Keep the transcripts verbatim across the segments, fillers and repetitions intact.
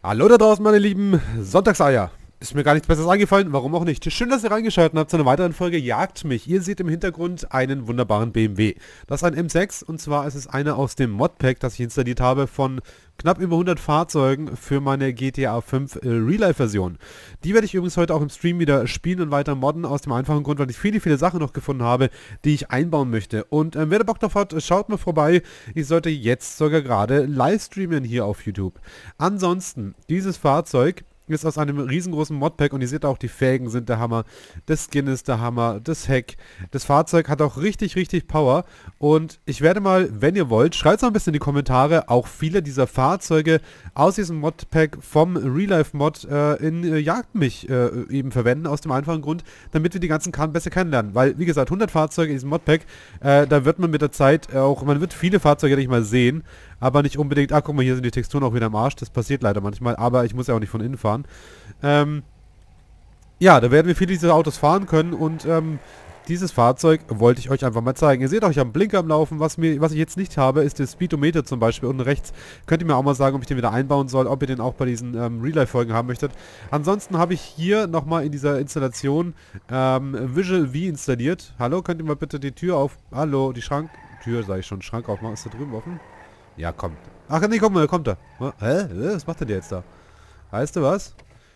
Hallo da draußen, meine lieben Sonntagseier. Ist mir gar nichts Besseres eingefallen, warum auch nicht. Schön, dass ihr reingeschaltet habt zu einer weiteren Folge Jagt mich. Ihr seht im Hintergrund einen wunderbaren B M W. Das ist ein M sechs und zwar ist es einer aus dem Modpack, das ich installiert habe von knapp über hundert Fahrzeugen für meine G T A fünf äh, Real-Life-Version. Die werde ich übrigens heute auch im Stream wieder spielen und weiter modden, aus dem einfachen Grund, weil ich viele, viele Sachen noch gefunden habe, die ich einbauen möchte. Und äh, wer da Bock drauf hat, schaut mal vorbei. Ich sollte jetzt sogar gerade live streamen hier auf YouTube. Ansonsten, dieses Fahrzeug ist aus einem riesengroßen Modpack und ihr seht auch, die Felgen sind der Hammer, das Skin ist der Hammer, das Heck, das Fahrzeug hat auch richtig, richtig Power und ich werde mal, wenn ihr wollt, schreibt mal ein bisschen in die Kommentare, auch viele dieser Fahrzeuge aus diesem Modpack vom Real-Life-Mod äh, in äh, Jagt mich äh, eben verwenden, aus dem einfachen Grund, damit wir die ganzen Karten besser kennenlernen, weil, wie gesagt, hundert Fahrzeuge in diesem Modpack, äh, da wird man mit der Zeit auch, man wird viele Fahrzeuge nicht mal sehen, aber nicht unbedingt, ah, guck mal, hier sind die Texturen auch wieder am Arsch, das passiert leider manchmal, aber ich muss ja auch nicht von innen fahren. Ähm, ja, da werden wir viele dieser Autos fahren können und ähm, dieses Fahrzeug wollte ich euch einfach mal zeigen. Ihr seht auch, ich habe einen Blinker am Laufen, was, mir, was ich jetzt nicht habe, ist der Speedometer zum Beispiel unten rechts. Könnt ihr mir auch mal sagen, ob ich den wieder einbauen soll, ob ihr den auch bei diesen ähm, Real-Life-Folgen haben möchtet. Ansonsten habe ich hier nochmal in dieser Installation ähm, Visual V installiert. Hallo, könnt ihr mal bitte die Tür auf... Hallo, die Schrank... Tür, sage ich schon, Schrank aufmachen. Ist da drüben offen? Ja, kommt. Ach nee, komm mal, kommt da. Hä? Was macht denn der jetzt da? Weißt du was?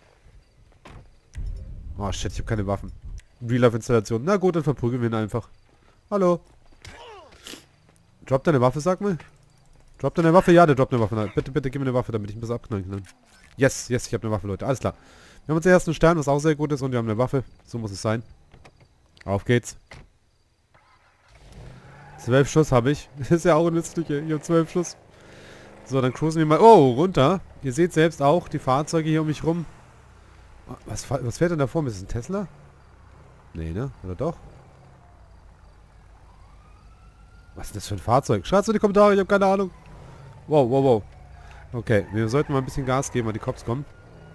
Oh shit, ich habe keine Waffen. Real-Life-Installation. Na gut, dann verprügeln wir ihn einfach. Hallo. Droppt deine Waffe, sag mal. Droppt deine Waffe? Ja, der droppt eine Waffe. Nein, bitte, bitte, gib mir eine Waffe, damit ich ein bisschen abknallen kann. Yes, yes, ich habe eine Waffe, Leute. Alles klar. Wir haben uns erst einen Stern, was auch sehr gut ist, und wir haben eine Waffe. So muss es sein. Auf geht's. Zwölf Schuss habe ich. Das ist ja auch nützlich. Ich habe zwölf Schuss. So, dann cruisen wir mal... Oh, runter. Ihr seht selbst auch die Fahrzeuge hier um mich rum. Was, was fährt denn da vor mir? Ist das ein Tesla? Nee, ne? Oder doch? Was ist das für ein Fahrzeug? Schreibt's in die Kommentare, ich habe keine Ahnung. Wow, wow, wow. Okay, wir sollten mal ein bisschen Gas geben, weil die Cops kommen.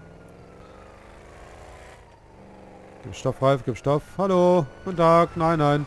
Gib Stoff, Ralf, gib Stoff. Hallo, guten Tag. Nein, nein.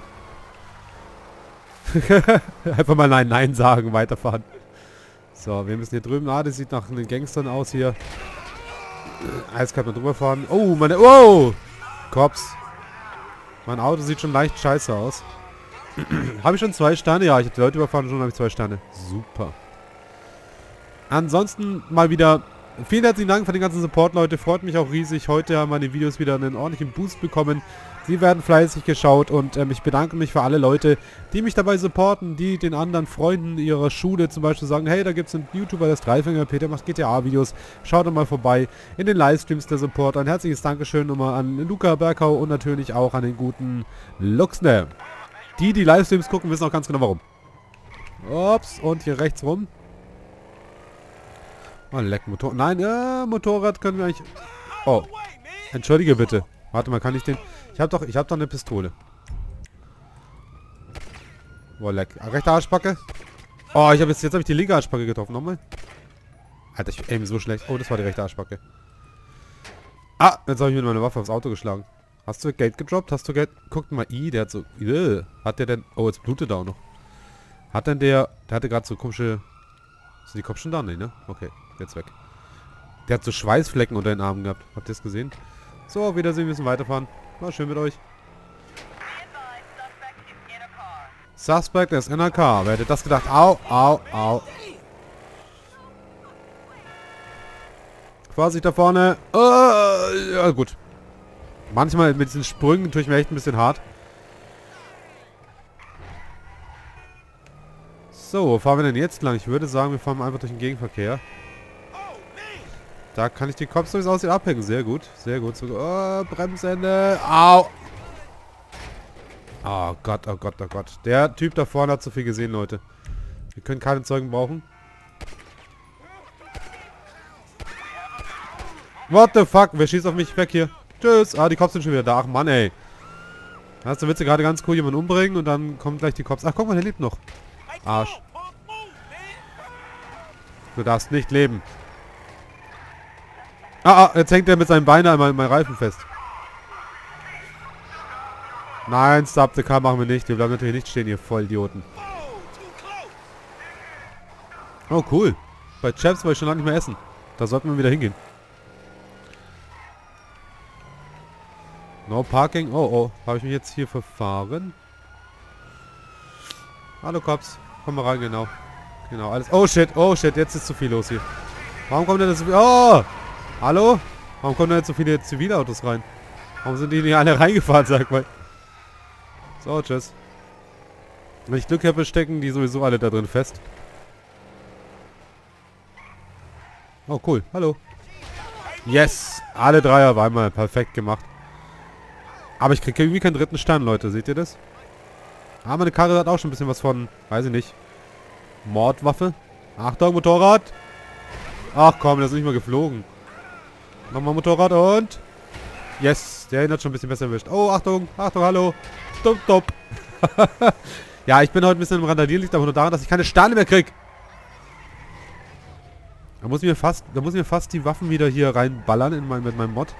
Einfach mal nein, nein sagen, weiterfahren. So, wir müssen hier drüben... Ah, das sieht nach den Gangstern aus hier. Eiskalt mal drüber fahren. Oh, meine... Wow! Cops. Mein Auto sieht schon leicht scheiße aus. Habe ich schon zwei Sterne? Ja, ich habe die Leute überfahren, schon habe ich zwei Sterne. Super. Ansonsten mal wieder... Vielen herzlichen Dank für den ganzen Support, Leute. Freut mich auch riesig. Heute haben meine Videos wieder einen ordentlichen Boost bekommen. Sie werden fleißig geschaut und ähm, ich bedanke mich für alle Leute, die mich dabei supporten, die den anderen Freunden ihrer Schule zum Beispiel sagen, hey, da gibt es einen YouTuber, der ist Dreifinger, Peter macht G T A-Videos. Schaut doch mal vorbei in den Livestreams der Support. Ein herzliches Dankeschön nochmal an Luca Berkau und natürlich auch an den guten Luxner. Die, die Livestreams gucken, wissen auch ganz genau warum. Ups, und hier rechts rum. Oh, leck, Motor... Nein, äh, Motorrad können wir eigentlich... Oh, entschuldige bitte. Warte mal, kann ich den... Ich hab doch, ich hab doch eine Pistole. Boah, leck. Rechte Arschbacke. Oh, ich habe jetzt, jetzt habe ich die linke Arschbacke getroffen. Nochmal. Alter, ich aim so schlecht. Oh, das war die rechte Arschbacke. Ah, jetzt habe ich mit meiner Waffe aufs Auto geschlagen. Hast du Geld gedroppt? Hast du Geld... Guckt mal, i, der hat so... Äh, hat der denn... Oh, jetzt blutet er auch noch. Hat denn der... Der hatte gerade so komische... Sind die Kopf schon da? Nee, ne? Okay, jetzt weg. Der hat so Schweißflecken unter den Armen gehabt. Habt ihr das gesehen? So, auf Wiedersehen, wir müssen weiterfahren. War schön mit euch. Suspect ist in der Car. Wer hätte das gedacht? Au, au, au. Vorsicht da vorne. Oh, ja, gut. Manchmal mit diesen Sprüngen tue ich mir echt ein bisschen hart. So, wo fahren wir denn jetzt lang? Ich würde sagen, wir fahren einfach durch den Gegenverkehr. Da kann ich die Cops, so wie es aussieht, abhängen. Sehr gut, sehr gut. So, oh, Bremsende. Au. Oh Gott, oh Gott, oh Gott. Der Typ da vorne hat zu viel gesehen, Leute. Wir können keine Zeugen brauchen. What the fuck? Wer schießt auf mich? Weg hier. Tschüss. Ah, die Cops sind schon wieder da. Ach Mann, ey. Hast du Witze gerade ganz cool jemanden umbringen und dann kommen gleich die Cops. Ach, guck mal, der lebt noch. Arsch. Du darfst nicht leben. Ah, ah, jetzt hängt er mit seinem Bein an meinem Reifen fest. Nein, Stop the Car machen wir nicht. Wir bleiben natürlich nicht stehen, ihr Vollidioten. Oh, cool. Bei Chaps wollte ich schon lange nicht mehr essen. Da sollten wir wieder hingehen. No Parking. Oh, oh. Habe ich mich jetzt hier verfahren? Hallo, Cops. Komm mal rein, genau. Genau, alles... Oh, shit. Oh, shit. Jetzt ist zu viel los hier. Warum kommt denn das so viel... Oh! Hallo? Warum kommen denn jetzt so viele Zivilautos rein? Warum sind die nicht alle reingefahren, sag mal? So, tschüss. Wenn ich Glück habe, stecken die sowieso alle da drin fest. Oh, cool. Hallo. Yes! Alle drei auf einmal. Perfekt gemacht. Aber ich kriege irgendwie keinen dritten Stern, Leute. Seht ihr das? Ah, meine Karre hat auch schon ein bisschen was von... Weiß ich nicht. Mordwaffe. Achtung, Motorrad. Ach komm, das ist nicht mal geflogen. Nochmal Motorrad und... Yes, der hat schon ein bisschen besser erwischt. Oh, Achtung, Achtung, hallo. Stopp, stopp. Ja, ich bin heute ein bisschen im Randalieren. Liegt aber nur daran, dass ich keine Sterne mehr krieg. Da muss ich mir fast, da muss ich mir fast die Waffen wieder hier reinballern in mein, mit meinem Mod.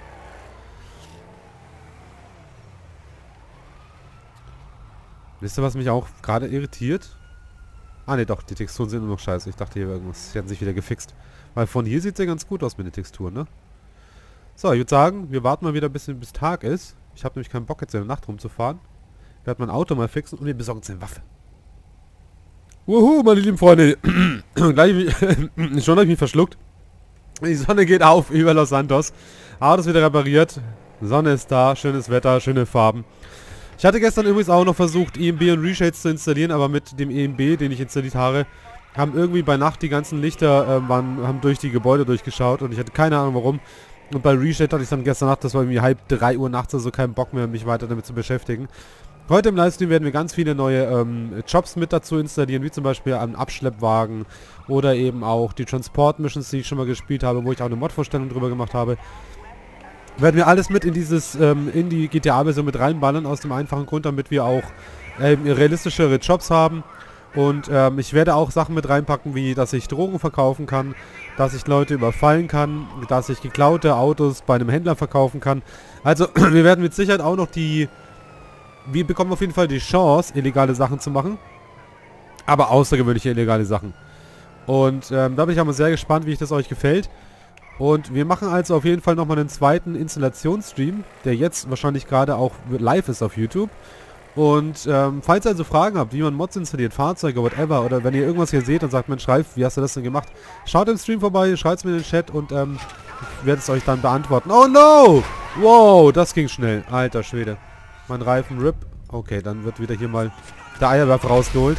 Wisst ihr, was mich auch gerade irritiert? Ah ne, doch, die Texturen sind immer noch scheiße. Ich dachte hier irgendwas, die hätten sich wieder gefixt. Weil von hier sieht es ja ganz gut aus mit den Texturen, ne? So, ich würde sagen, wir warten mal wieder ein bisschen bis Tag ist. Ich habe nämlich keinen Bock jetzt in der Nacht rumzufahren. Ich werde mein Auto mal fixen und wir besorgen uns eine Waffe. Wuhu, meine lieben Freunde. Gleich, schon habe ich mich verschluckt. Die Sonne geht auf über Los Santos. Auto ist wieder repariert. Sonne ist da, schönes Wetter, schöne Farben. Ich hatte gestern übrigens auch noch versucht, E M B und Reshades zu installieren, aber mit dem E M B, den ich installiert habe, haben irgendwie bei Nacht die ganzen Lichter äh, waren, haben durch die Gebäude durchgeschaut und ich hatte keine Ahnung warum. Und bei Reshade hatte ich dann gestern Nacht, das war irgendwie halb drei Uhr nachts, also keinen Bock mehr, mich weiter damit zu beschäftigen. Heute im Livestream werden wir ganz viele neue ähm, Jobs mit dazu installieren, wie zum Beispiel einen Abschleppwagen oder eben auch die Transport Missions, die ich schon mal gespielt habe, wo ich auch eine Mod-Vorstellung drüber gemacht habe. Werden wir alles mit in dieses, ähm, in die G T A-Version mit reinballern, aus dem einfachen Grund, damit wir auch ähm, realistischere Jobs haben. Und ähm, ich werde auch Sachen mit reinpacken, wie dass ich Drogen verkaufen kann, dass ich Leute überfallen kann, dass ich geklaute Autos bei einem Händler verkaufen kann. Also wir werden mit Sicherheit auch noch die... Wir bekommen auf jeden Fall die Chance, illegale Sachen zu machen. Aber außergewöhnliche illegale Sachen. Und ähm, da bin ich auch mal sehr gespannt, wie ich das euch gefällt. Und wir machen also auf jeden Fall nochmal einen zweiten Installationsstream, der jetzt wahrscheinlich gerade auch live ist auf YouTube. Und ähm, falls ihr also Fragen habt, wie man Mods installiert, Fahrzeuge, whatever, oder wenn ihr irgendwas hier seht und sagt, Mensch, Ralf, wie hast du das denn gemacht? Schaut im Stream vorbei, schreibt es mir in den Chat und ähm, ich werde es euch dann beantworten. Oh no! Wow, das ging schnell. Alter Schwede. Mein Reifen R I P. Okay, dann wird wieder hier mal der Eierwerfer rausgeholt.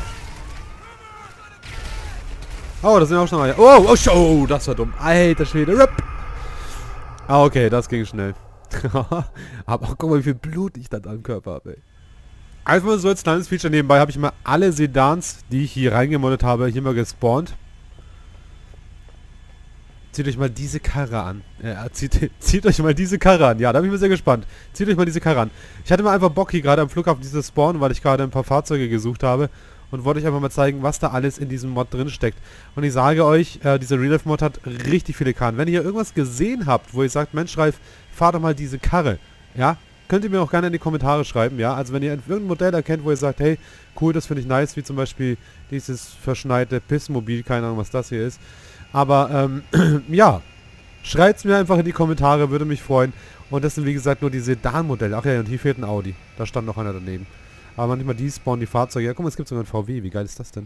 Oh, das sind auch schon Eier. Oh, oh, oh, das war dumm. Alter Schwede, R I P. Ah, okay, das ging schnell. Aber guck mal, wie viel Blut ich dann am Körper habe, ey. Einfach mal so als kleines Feature nebenbei habe ich mal alle Sedans, die ich hier reingemoddet habe, hier mal gespawnt. Zieht euch mal diese Karre an. Ja, zieht, zieht euch mal diese Karre an. Ja, da bin ich mal sehr gespannt. Zieht euch mal diese Karre an. Ich hatte mal einfach Bock hier gerade am Flughafen dieses Spawn, weil ich gerade ein paar Fahrzeuge gesucht habe. Und wollte euch einfach mal zeigen, was da alles in diesem Mod drin steckt. Und ich sage euch, äh, dieser Real-Life-Mod hat richtig viele Karren. Wenn ihr irgendwas gesehen habt, wo ihr sagt, Mensch, Ralf, fahr doch mal diese Karre. Ja, könnt ihr mir auch gerne in die Kommentare schreiben. Ja, also wenn ihr irgendein Modell erkennt, wo ihr sagt, hey, cool, das finde ich nice, wie zum Beispiel dieses verschneite Pissmobil, keine Ahnung, was das hier ist. Aber, ähm, ja, schreibt es mir einfach in die Kommentare, würde mich freuen. Und das sind, wie gesagt, nur die Sedan-Modelle. Ach ja, und hier fehlt ein Audi. Da stand noch einer daneben. Aber manchmal die spawnen die Fahrzeuge. Ja, guck mal, es gibt sogar einen V W. Wie geil ist das denn?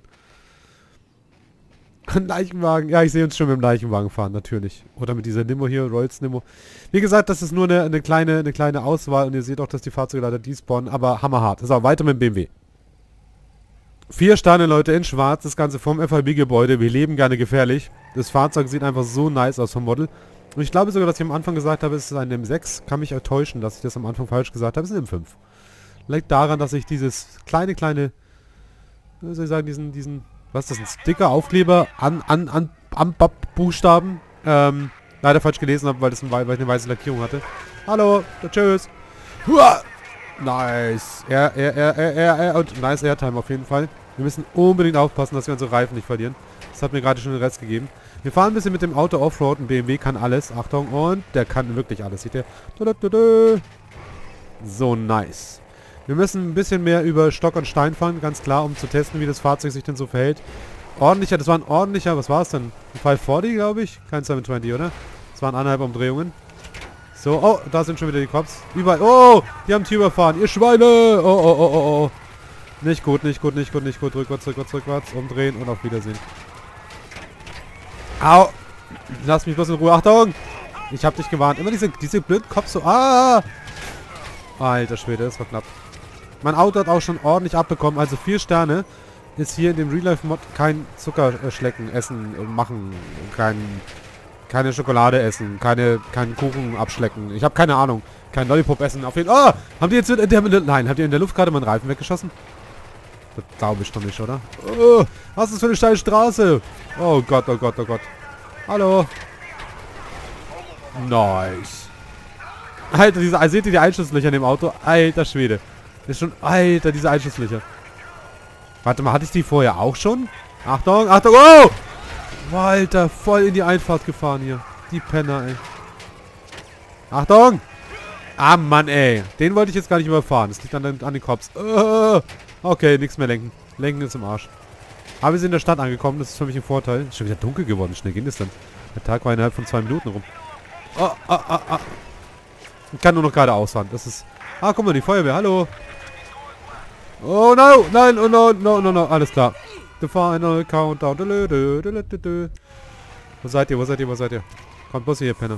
Ein Leichenwagen. Ja, ich sehe uns schon mit dem Leichenwagen fahren, natürlich. Oder mit dieser Limo hier, Rolls Limo. Wie gesagt, das ist nur eine, eine, kleine, eine kleine Auswahl. Und ihr seht auch, dass die Fahrzeuge leider despawnen. Aber hammerhart. So, weiter mit dem B M W. Vier Sterne, Leute, in schwarz. Das Ganze vom F I B-Gebäude. Wir leben gerne gefährlich. Das Fahrzeug sieht einfach so nice aus vom Model. Und ich glaube sogar, dass ich am Anfang gesagt habe, es ist ein M sechs. Kann mich enttäuschen, dass ich das am Anfang falsch gesagt habe. Es ist ein M fünf. Liegt daran, dass ich dieses kleine, kleine, wie soll ich sagen, diesen, diesen, was ist das, ein Sticker, Aufkleber an, an, an, an Buchstaben, ähm, leider falsch gelesen habe, weil, das ein, weil ich eine weiße Lackierung hatte. Hallo, tschüss. Huah! Nice. Er, er, er, er, er, er, und nice Airtime auf jeden Fall. Wir müssen unbedingt aufpassen, dass wir unsere Reifen nicht verlieren. Das hat mir gerade schon den Rest gegeben. Wir fahren ein bisschen mit dem Auto Offroad. Ein B M W kann alles. Achtung, und der kann wirklich alles. Seht ihr? So, nice. Wir müssen ein bisschen mehr über Stock und Stein fahren, ganz klar, um zu testen, wie das Fahrzeug sich denn so verhält. ordentlicher, das war ein ordentlicher, was war es denn? Ein fünf vierzig, glaube ich? Kein sieben zwanzig, oder? Das waren anderthalb Umdrehungen. So, oh, da sind schon wieder die Cops. Überall, oh, die haben Tür überfahren, ihr Schweine! Oh, oh, oh, oh, oh. Nicht gut, nicht gut, nicht gut, nicht gut. Rückwärts, rückwärts, rückwärts, umdrehen und auf Wiedersehen. Au! Lass mich bloß in Ruhe, Achtung! Ich hab dich gewarnt. Immer diese, diese blöden Cops so, ah! Alter Schwede, das war knapp. Mein Auto hat auch schon ordentlich abbekommen, also vier Sterne. Ist hier in dem Real-Life-Mod kein Zuckerschlecken, Essen, machen, kein, keine Schokolade essen, keine, keinen Kuchen abschlecken. Ich habe keine Ahnung. Kein Lollipop essen. Auf jeden Fall. Ah! Habt ihr jetzt in der, nein, habt ihr in der Luft gerade meinen Reifen weggeschossen? Das glaube ich doch nicht, oder? Oh, was ist das für eine steile Straße? Oh Gott, oh Gott, oh Gott. Hallo. Nice. Alter, diese, seht ihr die Einschusslöcher in dem Auto? Alter Schwede. Das ist schon, Alter, diese Einschusslöcher. Warte mal, hatte ich die vorher auch schon? Achtung, Achtung, oh! Alter, voll in die Einfahrt gefahren hier. Die Penner, ey. Achtung! Ah, Mann, ey. Den wollte ich jetzt gar nicht überfahren. Das liegt an den, an den Cops. Uh, okay, nichts mehr lenken. Lenken ist im Arsch. Aber wir sind in der Stadt angekommen. Das ist für mich ein Vorteil. Ist schon wieder dunkel geworden. Schnell ging das dann. Der Tag war innerhalb von zwei Minuten rum. Oh, ah, ah, ah. Ich kann nur noch geradeaus fahren. Das ist... Ah, guck mal, die Feuerwehr. Hallo. Oh, no. Nein, oh, no, no, no, no. Alles klar. The final countdown. Wo seid ihr? Wo seid ihr? Wo seid ihr? Kommt bloß hier, Penner.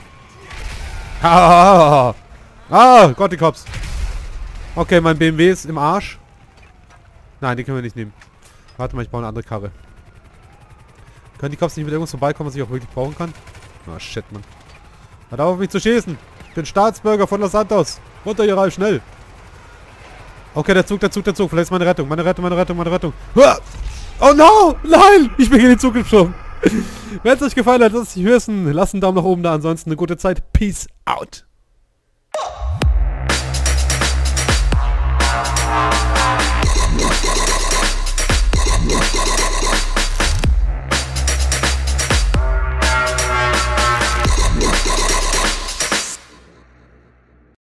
Ah, ah, Gott, die Cops. Okay, mein B M W ist im Arsch. Nein, den können wir nicht nehmen. Warte mal, ich baue eine andere Karre. Können die Cops nicht mit irgendwas vorbeikommen, was ich auch wirklich brauchen kann? Ah, shit, Mann. Hört auf, mich zu schießen. Ich bin Staatsbürger von Los Santos. Runter hier, Ralf, schnell. Okay, der Zug, der Zug, der Zug. Vielleicht ist meine Rettung, meine Rettung, meine Rettung, meine Rettung. Oh no! Nein! Ich bin in den Zug gesprungen. Wenn es euch gefallen hat, lasst es euch wissen. Lasst einen Daumen nach oben da. Ansonsten eine gute Zeit. Peace out.